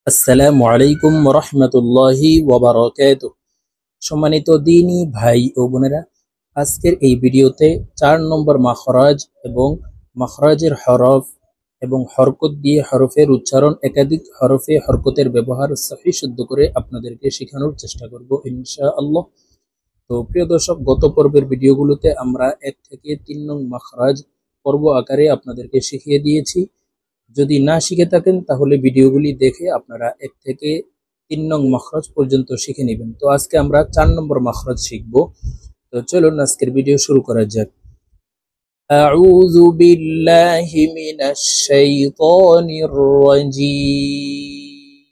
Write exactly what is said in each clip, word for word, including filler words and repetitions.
আসসালামু আলাইকুম ওরহমতুল্লাহি ওয়াবারাকাতুহু। সম্মানিত দিনী ভাই ও বোনেরা, আজকের এই ভিডিওতে চার নম্বর মাখরাজ এবং মাখরাজের হরফ এবং হরকত দিয়ে হরফের উচ্চারণ, একাধিক হরফে হরকতের ব্যবহার সহি শুদ্ধ করে আপনাদেরকে শেখানোর চেষ্টা করব ইনশাআল্লাহ। তো প্রিয় দর্শক, গত পর্বের ভিডিওগুলোতে আমরা এক থেকে তিন নং মাখরাজ পর্ব আকারে আপনাদেরকে শিখিয়ে দিয়েছি। যদি না শিখে থাকেন তাহলে ভিডিওগুলি দেখে আপনারা এক থেকে তিন নং মাখরাজ পর্যন্ত শিখে নেবেন। তো আজকে আমরা চার নম্বর মাখরাজ শিখব। তো চলুন আজকের ভিডিও শুরু করা যাক। আউযু বিল্লাহি মিনাশ শাইতানির রাজীম।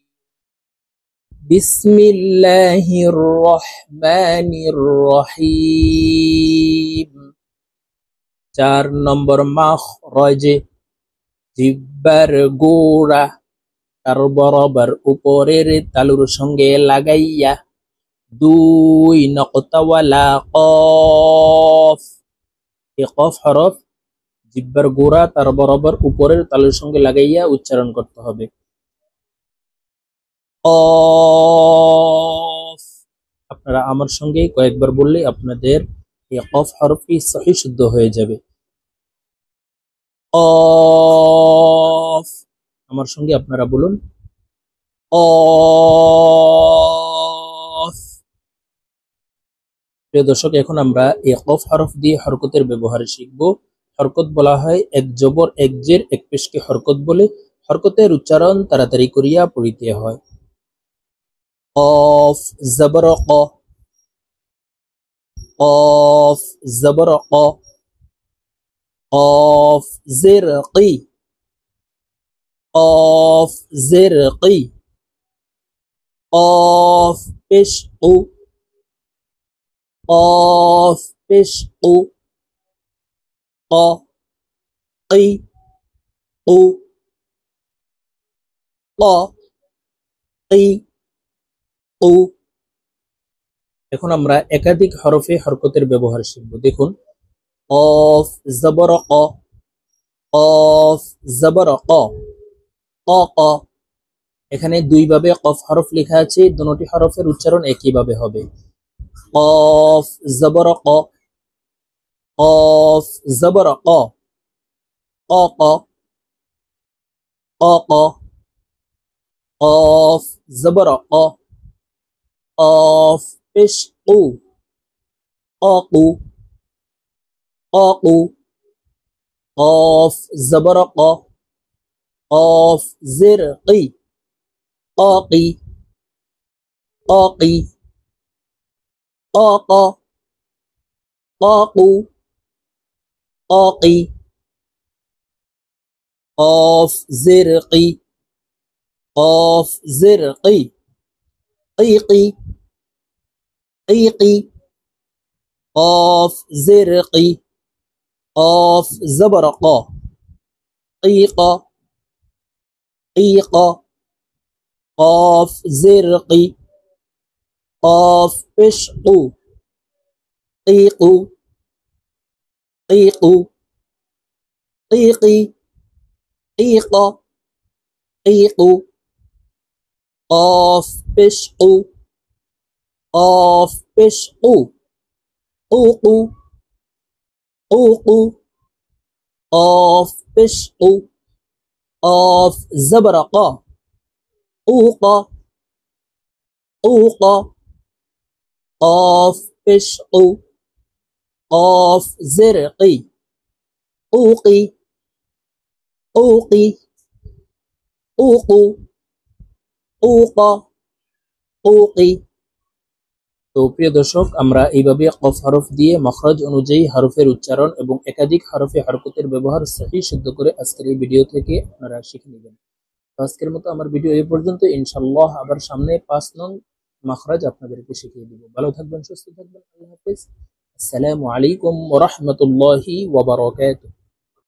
বিসমিল্লাহির রহমানির রহিম। চার নম্বর মাখরাজে জিহ্বার গোড়া তার বরাবর উপরের তালুর সঙ্গে লাগাইয়া দুই নকতাওয়ালা কফ, এই কফ হরফ জিহ্বার গোড়া তার বরাবর উপরের তালুর সঙ্গে লাগাইয়া উচ্চারণ করতে হবে। কফ, আপনারা আমার সঙ্গে কয়েকবার বললে আপনাদের এই কফ হরফটি সহি শুদ্ধ হয়ে যাবে। কফ, আমার সঙ্গে আপনারা বলুন কফ। প্রিয় দর্শক, এখন আমরা এই কফ হরফ দিয়ে হরকতের ব্যবহার শিখব। হরকত বলা হয় এক জবর এক জের এক পেশকে হরকত বলে। হরকতের উচ্চারণ তাড়াতাড়ি করিয়া পড়িতে হয়। কফ জবর ক, কফ জবর ক, কফ জের কি, কফ জের কি, কফ পেশ কু, কফ পেশ কু, ক কি কু, ক কি কু। এখন আমরা একাধিক হরফে হরকতের ব্যবহার শিখব। দেখুন, কফ জবর ক, কফ জবর ক, ক ক। এখানে দুই ভাবে কফ হরফ লেখা আছে, দুটি হরফের উচ্চারণ একই ভাবে হবে। কফ জবর ক, কফ জবর ক, ক ক, ক ক, কফ জবর ক, কফ পেশ কু, ক কু, ক কু, কফ জবর ক, কফ জের কি, ক কি, ক কি, ক ক, ক কু, ক কি, কফ জের কি, কফ জের কি, কি কি, কি কি, কফ জের কি, কফ জবর ক, কি ক, কি ক, কফ জের কি, কফ পেশ কু, কি কু, কি কু, কি কি, কি ক, কি কু, কফ পেশ কু, কফ পেশ কু, কু কু, কু কু, কফ পেশ কু, কফ জবর ক, কু ক, কু ক, কফ পেশ কু, কফ জের কি, কু কি, কু কি, কু কু, কু ক, কু কি। তো প্রিয় দর্শক, আমরা এইভাবে কফ হরফ দিয়ে মাখরাজ অনুযায়ী হরফের উচ্চারণ এবং একাধিক হরফে হরকতের ব্যবহার সহি শুদ্ধ করে আজকের এই ভিডিও থেকে আপনারা শিখে নেবেন। তো আজকের মতো আমার ভিডিও এই পর্যন্ত। ইনশাআল্লাহ আবার সামনে পাঁচ নং মাখরাজ আপনাদেরকে শিখিয়ে দিব। ভালো থাকবেন, সুস্থ থাকবেন। আল্লাহ হাফেজ। আসসালামু আলাইকুম ওয়া রাহমাতুল্লাহি ওয়া বারাকাতুহু।